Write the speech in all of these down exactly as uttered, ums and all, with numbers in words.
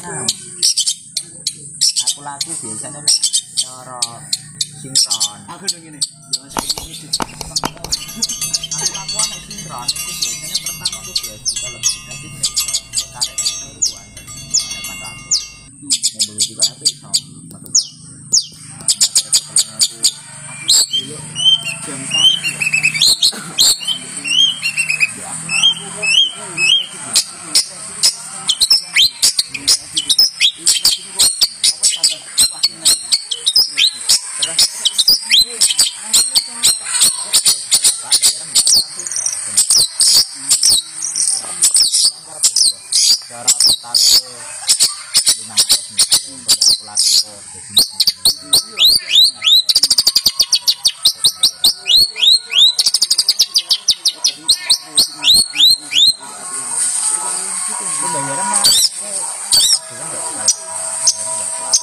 enam. Aku laku biasanya nek cara sinkron. Aku dong ini. Jangan segini sih. Aku lakuan nek sinkron itu biasanya pertama tuh dua juta lebih. Jadi nek iso tarik tunai ribuan delapan ratus. Yang dulu juga aku iso satu kali. Aku aku dulu jam tangan ya. Ya aku itu cara totalnya lima ratus misalnya kalau aku latih ke itu bayaran mah juga nggak salah bayaran nggak kelas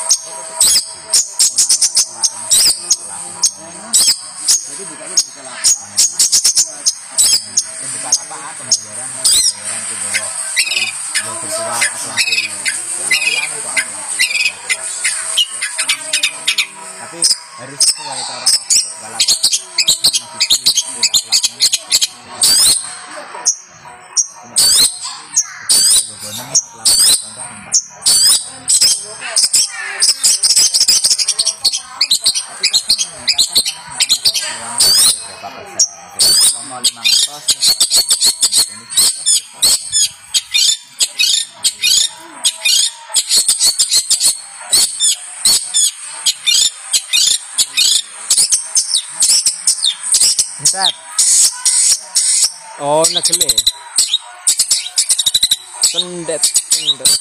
jadi bukanya buka lapak buka lapak apa pembayaran pembayaran itu bawa bawa virtual atau aku yang aku yang kok aku tapi harus sesuai cara buka lapak sama biji tidak akhlaknya gogonan akhlak contoh empat tapi kadang kadang berapa persen sama lima ratus Set. Oh, negele. Pendet, pendet.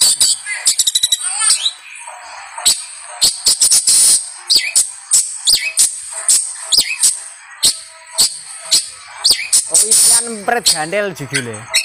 Oh, ikan pret gandel judulnya.